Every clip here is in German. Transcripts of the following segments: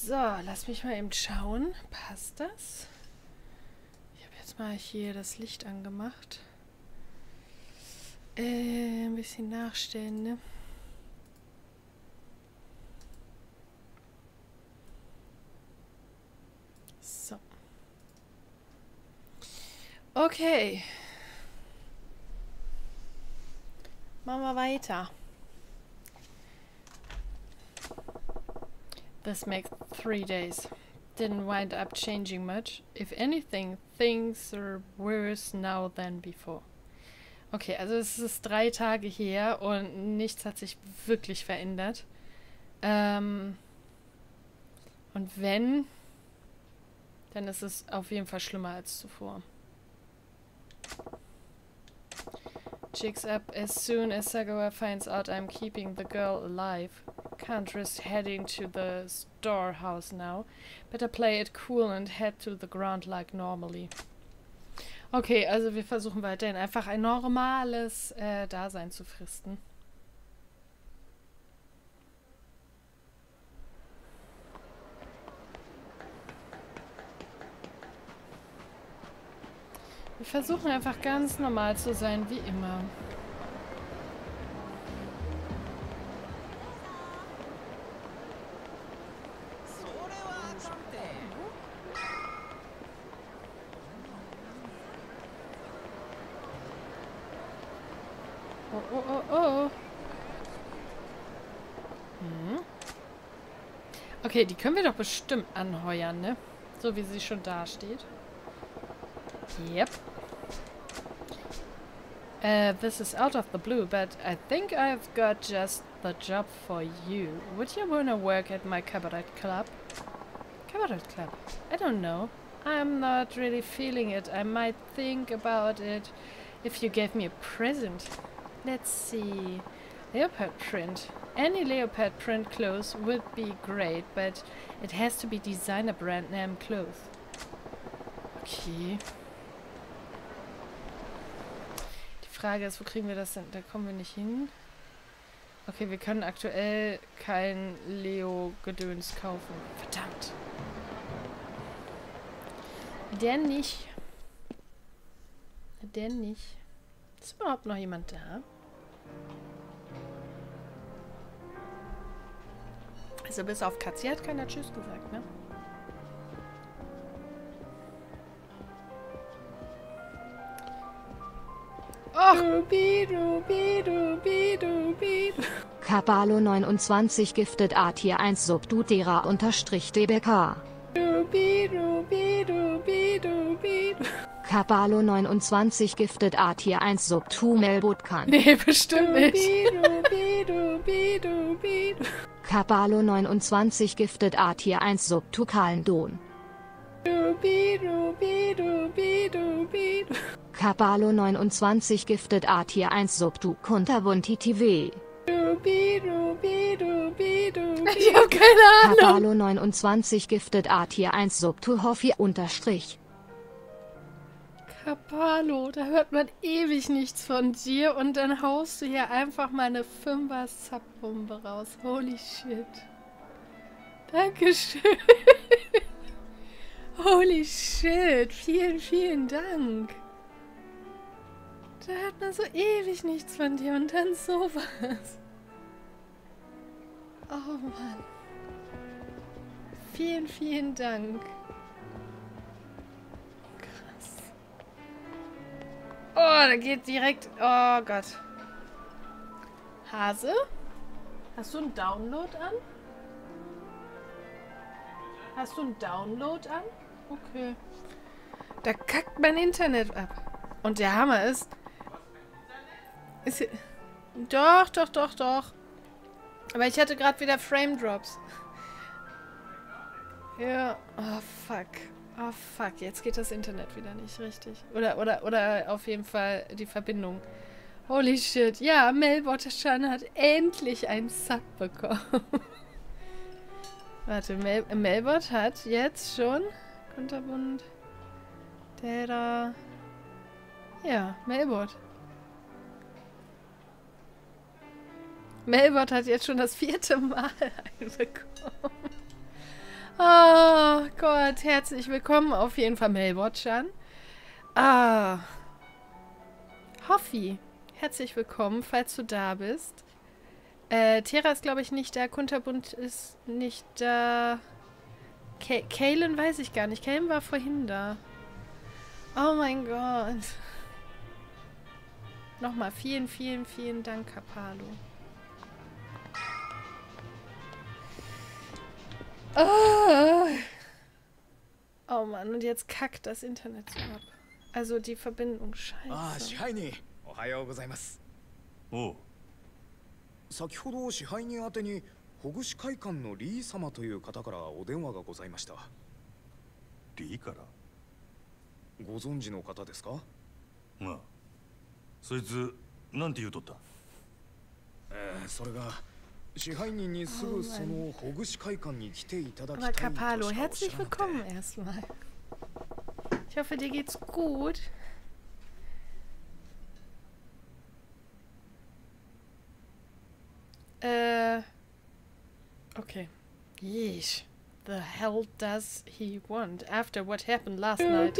So, lass mich mal eben schauen. Passt das? Ich habe jetzt mal hier das Licht angemacht. Ein bisschen nachstellen, ne? So. Okay. Machen wir weiter. This makes 3 days. Didn't wind up changing much. If anything, things are worse now than before. Okay, also es ist 3 Tage her und nichts hat sich wirklich verändert. Und wenn, dann ist es auf jeden Fall schlimmer als zuvor. Jigs up as soon as Sagawa finds out I'm keeping the girl alive. Can't risk heading to the storehouse now. Better play it cool and head to the ground like normally. Okay, also wir versuchen weiterhin einfach ein normales Dasein zu fristen. Wir versuchen einfach ganz normal zu sein, wie immer. Oh, oh, oh, oh. Okay, die können wir doch bestimmt anheuern, ne? So wie sie schon da steht. Yep. This is out of the blue, but I think I've got just the job for you. Would you wanna work at my cabaret club? Cabaret club? I don't know. I'm not really feeling it. I might think about it if you gave me a present. Let's see. Leopard print. Any leopard print clothes would be great, but it has to be designer brand name clothes. Okay. Die Frage ist, wo kriegen wir das denn? Da kommen wir nicht hin. Okay, wir können aktuell kein Leo-Gedöns kaufen. Verdammt. Der nicht. Der nicht. Ist überhaupt noch jemand da? Also bis auf Katzi hat keiner Tschüss gesagt, ne? Och! Kabalo 29 giftet A-Tier 1 Subdutera _DBK. Kabalo 29 giftet A-Tier 1 Subtu Melbutkan. Nee, bestimmt nicht. Kabalo 29 giftet A-Tier 1 Subtu Kalendon. Kabalo 29 giftet A-Tier 1 Subtu Kunterbuntitv. Ich hab keine Ahnung. Kabalo 29 giftet A-Tier 1 Subtu Hoffi _ Kapalo, da hört man ewig nichts von dir und dann haust du hier einfach mal eine 5er-Sub-Bombe raus. Holy shit. Dankeschön. Holy shit. Vielen, vielen Dank. Da hört man so ewig nichts von dir und dann sowas. Oh Mann. Vielen, vielen Dank. Oh, da geht direkt... Oh Gott. Hase? Hast du einen Download an? Hast du einen Download an? Okay. Da kackt mein Internet ab. Und der Hammer ist... Doch, doch, doch, doch. Aber ich hatte gerade wieder Frame Drops. Ja. Oh, fuck. Oh fuck, jetzt geht das Internet wieder nicht richtig. Oder auf jeden Fall die Verbindung. Holy shit. Ja, Melbotteschan hat endlich einen Sub bekommen. Warte, Melbot hat jetzt schon Kunterbund. Der da. Ja, Melbot. Melbot hat jetzt schon das 4. Mal einen bekommen. Oh, Gott, herzlich willkommen auf jeden Fall Mailwatchern. Ah. Hoffi, herzlich willkommen, falls du da bist. Tera ist, glaube ich, nicht da. Kunterbund ist nicht da. Kaylin weiß ich gar nicht. Kaylin war vorhin da. Oh mein Gott. Nochmal vielen, vielen, vielen Dank, Kapalo. Oh Mann, und jetzt kackt das Internet so ab. Also die Verbindung, scheiße. Ah, 支配人、おはようございます。 おう。 先ほど支配人宛てに保護司会館のリー様という方からお電話がございました。 リーから？ ご存知の方ですか？ ああ。そいつなんて言うとった？ それが支配人にすぐその保護司会館に来ていただきたい Aber としかおっ Kapalo, しゃら herzlich なくて。 willkommen erstmal. Ich hoffe, dir geht's gut. Okay. Yeesh. The hell does he want after what happened last night?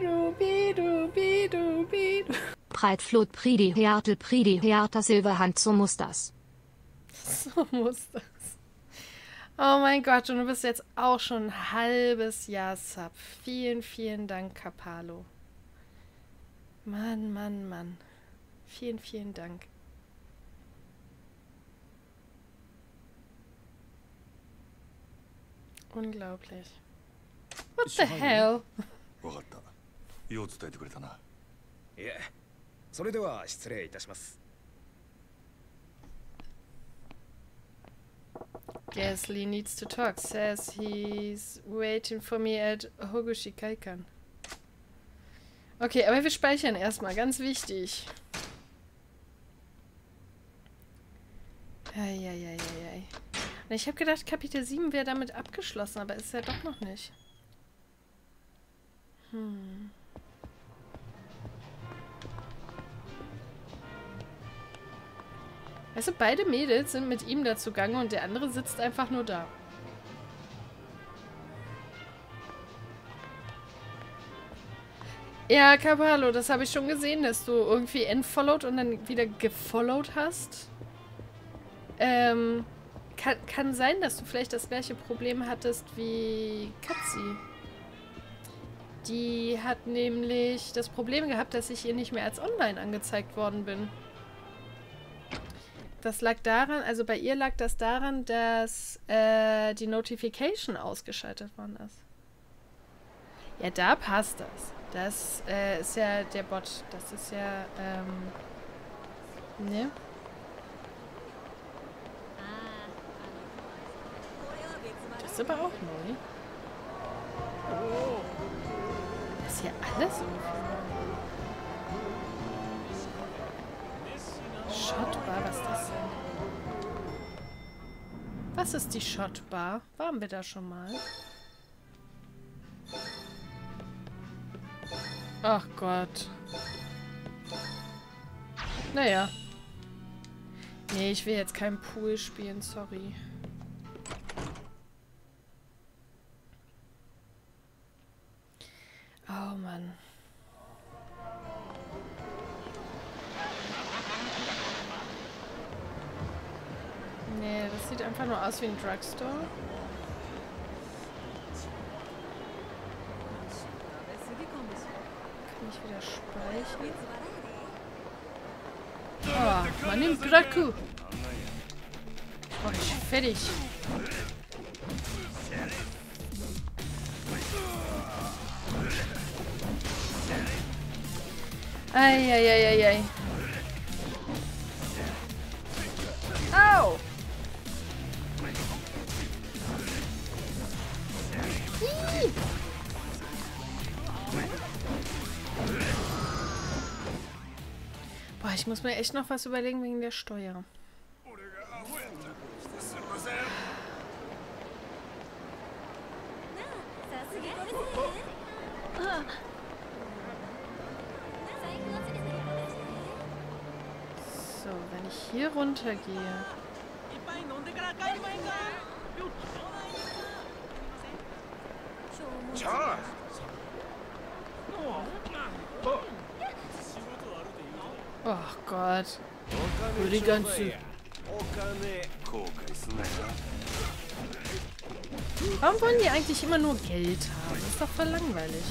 Breitflot Pridi Hearta Silverhand, so muss das. So muss das. Oh mein Gott, und du bist jetzt auch schon ein halbes Jahr Sub. Vielen, vielen Dank, Kapalo. Mann, Mann, Mann. Vielen, vielen Dank. Unglaublich. What the hell? わかった。よう伝えてくれたな。 いえ、それでは失礼いたします。 Gasly needs to talk. Says he's waiting for me at Hogoshikaikan. Okay, aber wir speichern erstmal. Ganz wichtig. Eieieiei. Ich habe gedacht, Kapitel 7 wäre damit abgeschlossen, aber ist ja doch noch nicht. Weißt du, beide Mädels sind mit ihm da zugange und der andere sitzt einfach nur da. Ja, Kapalo, das habe ich schon gesehen, dass du irgendwie entfollowed und dann wieder gefollowed hast. Kann sein, dass du vielleicht das gleiche Problem hattest wie Katzi. Die hat nämlich das Problem gehabt, dass ich ihr nicht mehr als online angezeigt worden bin. Das lag daran, also bei ihr lag das daran, dass die Notification ausgeschaltet worden ist. Ja, da passt das. Das ist ja der Bot. Das ist ja, ne? Das ist aber auch neu. Das ist hier alles Shotbar, was ist das denn? Was ist die Shotbar? Waren wir da schon mal? Ach Gott. Naja. Nee, ich will jetzt keinen Pool spielen, sorry. Oh Mann. Nee, das sieht einfach nur aus wie ein Drugstore. Kann ich wieder speichern? Oh, man nimmt Draku. Oh, ich fertig. Eieieiei. Au! Boah, ich muss mir echt noch was überlegen wegen der Steuer. So, wenn ich hier runter gehe. Oh Gott. Nur die ganze... Warum wollen die eigentlich immer nur Geld haben? Das ist doch voll langweilig.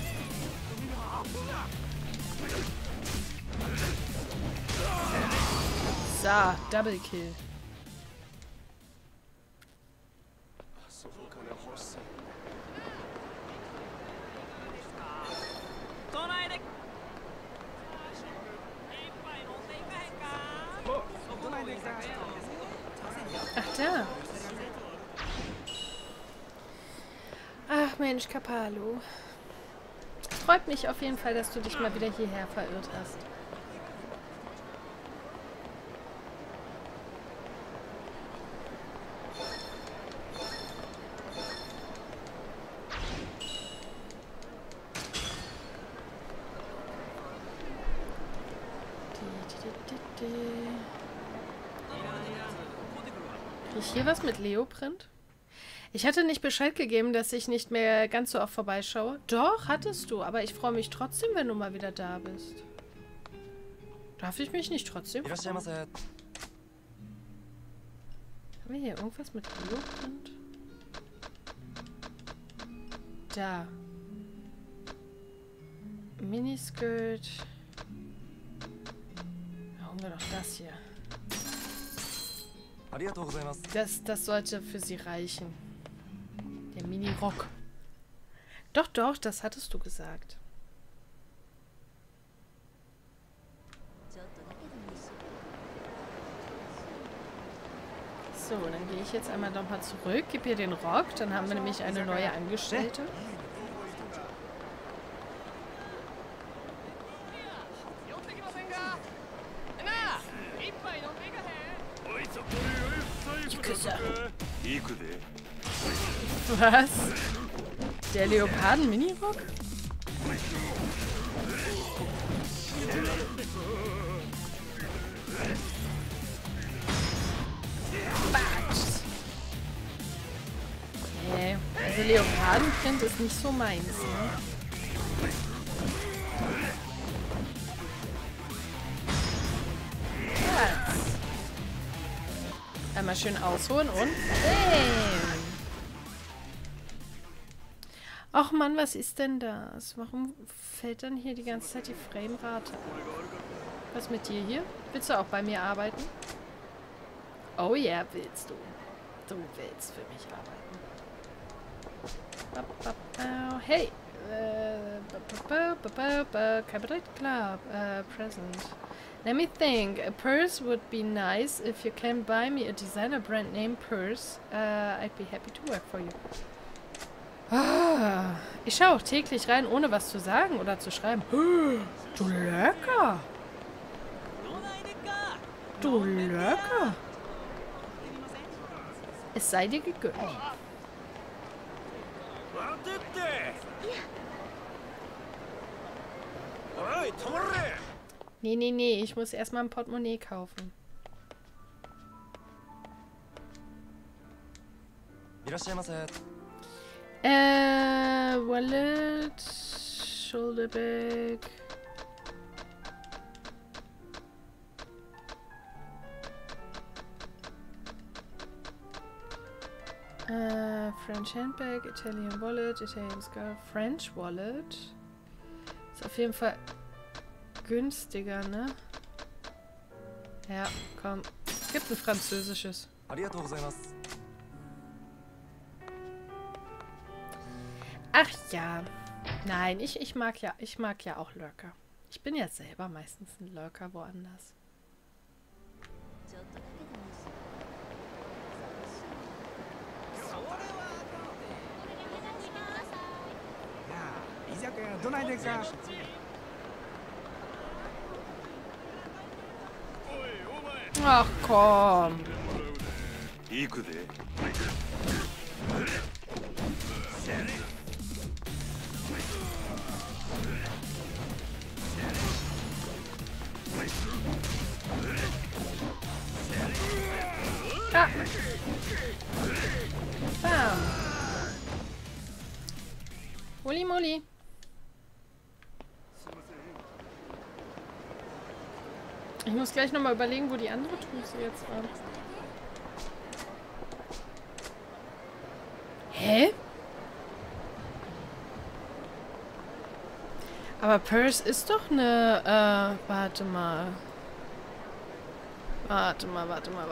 So, Double Kill. Ach da. Ach Mensch, Kapalo. Freut mich auf jeden Fall, dass du dich mal wieder hierher verirrt hast. Krieg ich hier was mit Leoprint? Ich hatte nicht Bescheid gegeben, dass ich nicht mehr ganz so oft vorbeischaue. Doch, hattest du. Aber ich freue mich trotzdem, wenn du mal wieder da bist. Darf ich mich nicht trotzdem freuen? Haben wir hier irgendwas mit Leoprint? Da. Miniskirt. Holen wir doch das hier. Das sollte für sie reichen. Der Mini-Rock. Doch, doch, das hattest du gesagt. So, dann gehe ich jetzt einmal nochmal zurück, gebe ihr den Rock, dann haben wir nämlich eine neue Angestellte. Was? Der Leoparden-Mini-Rock? Nee, also Leopardenprint ist nicht so meins, ne? Ja. Einmal schön ausholen und bam! Ach Mann, was ist denn das? Warum fällt dann hier die ganze Zeit die Framerate ab? Was mit dir hier? Willst du auch bei mir arbeiten? Oh ja, willst du. Du willst für mich arbeiten. Hey! Cabaret Club. Present. Let me think. A purse would be nice. If you can buy me a designer brand name purse, I'd be happy to work for you. Ah, ich schaue auch täglich rein, ohne was zu sagen oder zu schreiben. Du Lurker! Du Lurker! Es sei dir gegönnt. Nee, nee, nee, ich muss erstmal ein Portemonnaie kaufen. Wallet, shoulder bag. French handbag, Italian wallet, Italian scarf, French wallet. Ist auf jeden Fall günstiger, ne? Ja, komm. Gibt ein französisches. Ach ja. Nein, ich mag ja auch Lurker. Ich bin ja selber meistens ein Lurker woanders. Ach komm. Ah. Bam. Muli, Muli. Ich muss gleich nochmal überlegen, wo die andere Truhe jetzt war. Hä? Aber Purse ist doch eine, warte mal. Warte mal.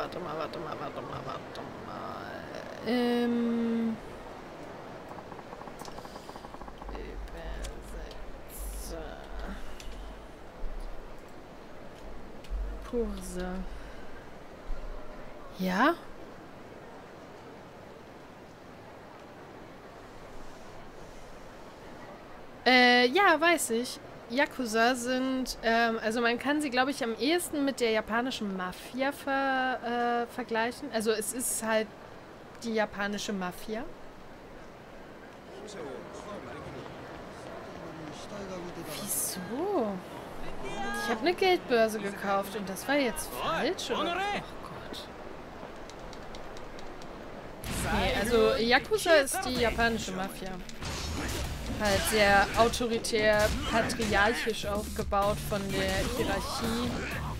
Übersetzer. Purse. Ja? Ja, weiß ich. Yakuza sind, also man kann sie, glaube ich, am ehesten mit der japanischen Mafia vergleichen. Also es ist halt die japanische Mafia. Wieso? Ich habe eine Geldbörse gekauft und das war jetzt falsch, oder? Oh Gott. Nee, also Yakuza ist die japanische Mafia. Halt sehr autoritär, patriarchisch aufgebaut von der Hierarchie.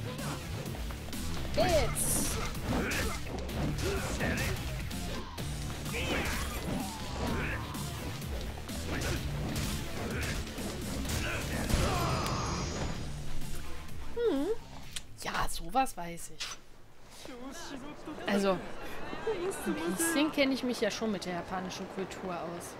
Jetzt! Ja, sowas weiß ich. Also, ein bisschen kenne ich mich ja schon mit der japanischen Kultur aus.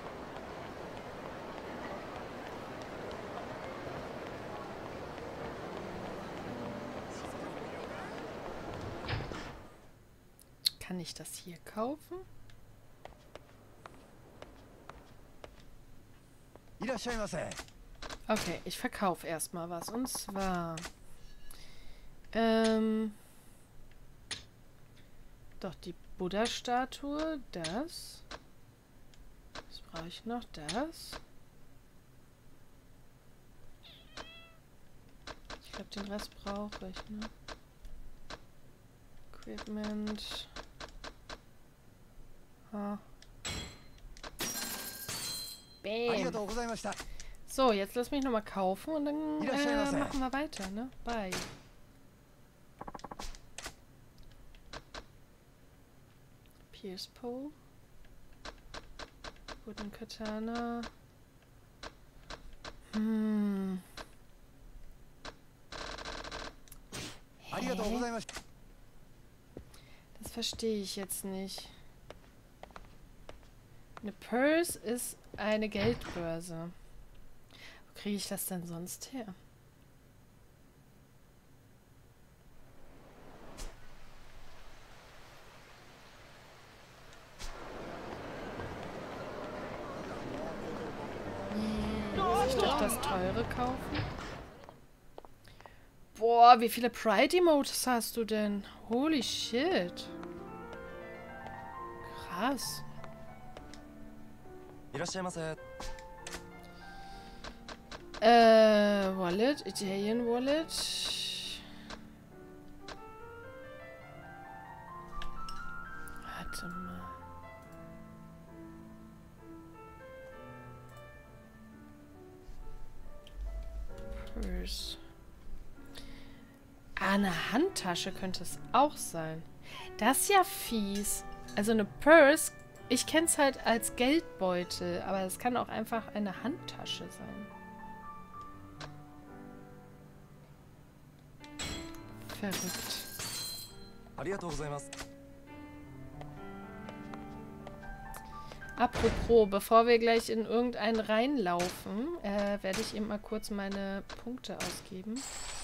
Kann ich das hier kaufen? Okay, ich verkaufe erstmal was. Und zwar... doch, die Buddha-Statue, das. Was brauche ich noch? Das. Ich glaube, den Rest brauche ich, ne? Equipment. Ah. Bam. So, jetzt lass mich nochmal kaufen und dann machen wir weiter, ne? Bye. Pierce Pole. Wooden Katana. Das verstehe ich jetzt nicht. Eine Purse ist eine Geldbörse. Wo kriege ich das denn sonst her? Muss ich doch das teure kaufen? Boah, wie viele Pride-Emotes hast du denn? Holy shit. Krass. Wallet, Italian Wallet. Warte mal. Purse. Ah, eine Handtasche könnte es auch sein. Das ist ja fies. Also eine Purse, ich kenne es halt als Geldbeutel, aber es kann auch einfach eine Handtasche sein. Verrückt. Apropos, bevor wir gleich in irgendeinen reinlaufen, werde ich eben mal kurz meine Punkte ausgeben.